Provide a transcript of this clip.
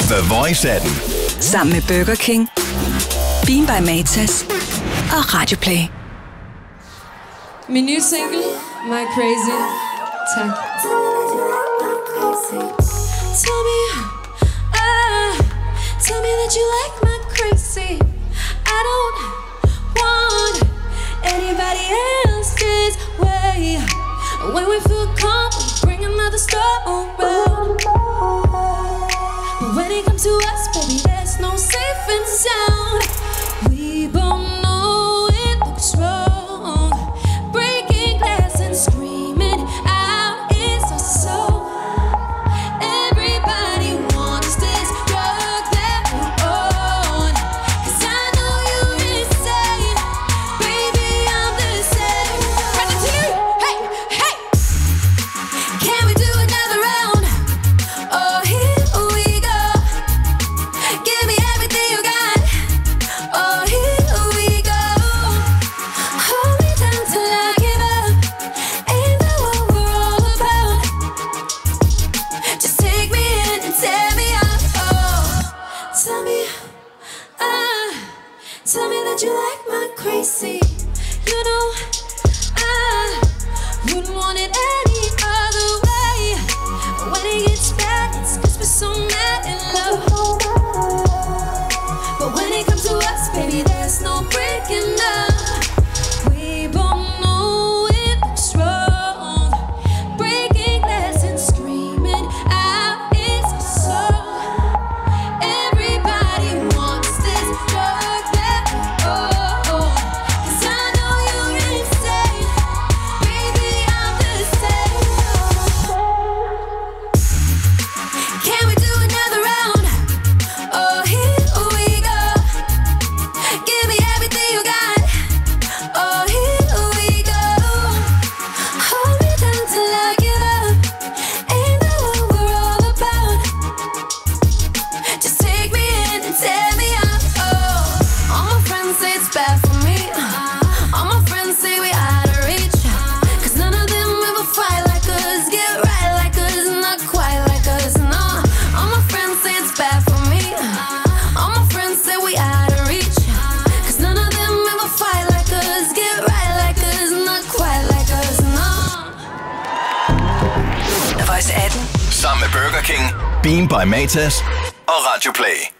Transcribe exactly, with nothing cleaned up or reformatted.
The Voice atten. Sammen med Burger King, Bean by Matas og Radioplay. Min nye single, My Crazy. Tak. Tell me, uh, tell me that you like my crazy. I don't want anybody else's way. When we feel calm, we bring another storm around. But when it comes to us, baby, there's no safe and sound. We both know it looks wrong. Breaking glass and screaming out, it's a song. Everybody wants this drug that we're on. 'Cause I know you're insane. Baby, I'm the same. Ratatouille, hey, hey. Can we do another round? Oh, here we go. Give me everything you got. Oh, here we go. Hold me down till I give up. Ain't that what we're all about? Just take me in and tear me up. Oh, tell me, uh, tell me that you like my crazy. You know, I wouldn't want it any other way. When it gets bad, it's 'cause we're so mad in love. But when it comes to us, baby, there's no breaking up. We both know it looks wrong. Breaking glass and screaming out, it's a song. Everybody wants this drug that we're on. 'Cause I know you're insane. Baby, I'm the same. Can we do another round? Oh, here we go. Give me everything you got. Oh, here we go. Hold me down till I give up. Ain't that what we're all about? Just take me in and tear me up. Oh, all my friends say it's bad for me. All my friends say we out of reach. 'Cause none of them ever fight like us, get right like us, not quite like us, no. All my friends say it's bad for me. All my friends say we out of reach. 'Cause none of them ever fight like us, get right like us, not quite like us, no. The Voice atten. Sammen med Burger King, Bean by Matas og Radioplay.